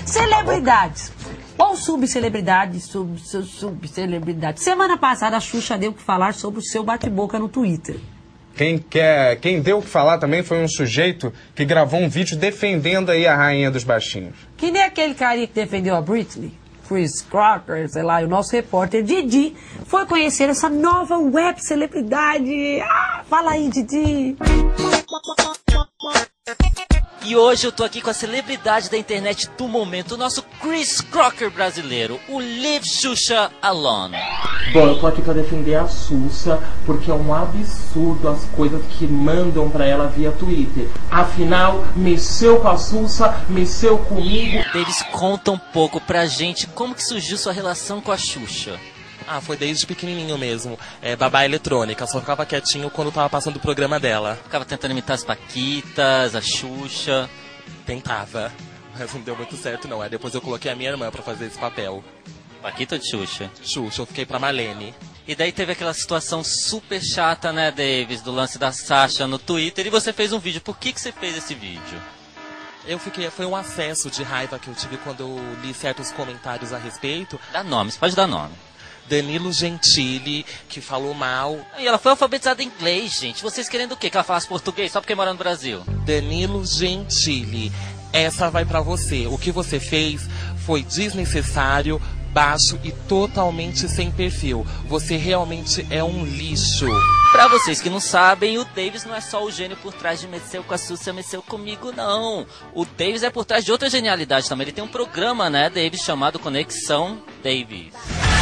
Celebridades. Ou subcelebridade, subcelebridade. Semana passada a Xuxa deu o que falar sobre o seu bate-boca no Twitter. Quem deu o que falar também foi um sujeito que gravou um vídeo defendendo aí a rainha dos baixinhos. Que nem aquele carinha que defendeu a Britney, Chris Crocker, sei lá, e o nosso repórter Didi foi conhecer essa nova web celebridade. Fala aí, Didi. E hoje eu tô aqui com a celebridade da internet do momento, o nosso Chris Crocker brasileiro, o Leave Xuxa Alone. Bom, eu tô aqui pra defender a Xuxa, porque é um absurdo as coisas que mandam pra ela via Twitter. Afinal, mexeu com a Xuxa, mexeu comigo. Davis, conta um pouco pra gente como que surgiu sua relação com a Xuxa. Foi desde pequenininho mesmo. Babá eletrônica, só ficava quietinho quando tava passando o programa dela. Ficava tentando imitar as Paquitas, a Xuxa. Tentava, mas não deu muito certo não. Aí depois eu coloquei a minha irmã pra fazer esse papel. Paquita ou de Xuxa? Xuxa, eu fiquei pra Marlene. E daí teve aquela situação super chata, né, Davis, do lance da Sasha no Twitter, e você fez um vídeo. Por que você fez esse vídeo? Foi um acesso de raiva que eu tive quando eu li certos comentários a respeito. Dá nome, você pode dar nome. Danilo Gentili, que falou mal. E ela foi alfabetizada em inglês, gente. Vocês querendo o quê? Que ela falasse português só porque mora no Brasil? Danilo Gentili, essa vai pra você. O que você fez foi desnecessário, baixo e totalmente sem perfil. Você realmente é um lixo. Pra vocês que não sabem, o Davis não é só o gênio por trás de Mexeu com a Xuxa, Mexeu comigo, não. O Davis é por trás de outra genialidade também. Ele tem um programa, né, Davis, chamado Conexão Davis.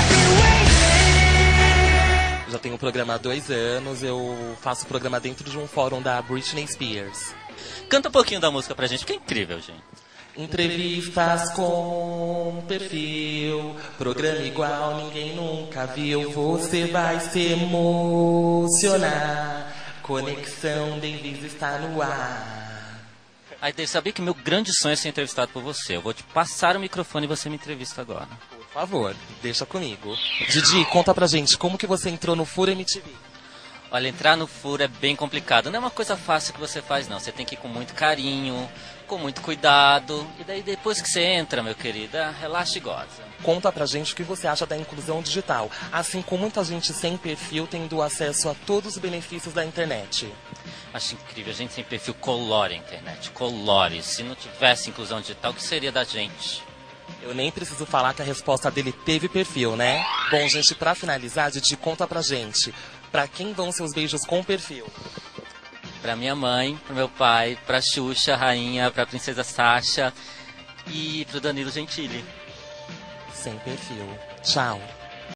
Já tenho o programa há 2 anos, eu faço o programa dentro de um fórum da Britney Spears. Canta um pouquinho da música pra gente, que é incrível, gente. Entrevistas com perfil, programa igual ninguém nunca viu, você vai se emocionar, Conexão Davis está no ar. Aí, Davis, sabia que meu grande sonho é ser entrevistado por você. Eu vou te passar o microfone e você me entrevista agora. Por favor, deixa comigo. Didi, conta pra gente, como que você entrou no Furo MTV? Olha, entrar no Furo é bem complicado. Não é uma coisa fácil que você faz, não. Você tem que ir com muito carinho, com muito cuidado. E daí, depois que você entra, meu querido, relaxa e goza. Conta pra gente o que você acha da inclusão digital, assim como muita gente sem perfil tendo acesso a todos os benefícios da internet. Acho incrível, a gente sem perfil colore a internet, colore. Se não tivesse inclusão digital, o que seria da gente? Eu nem preciso falar que a resposta dele teve perfil, né? Bom, gente, pra finalizar, Didi, conta pra gente, pra quem vão seus beijos com perfil? Pra minha mãe, pro meu pai, pra Xuxa, rainha, pra princesa Sasha e pro Danilo Gentili. Sem perfil. Tchau.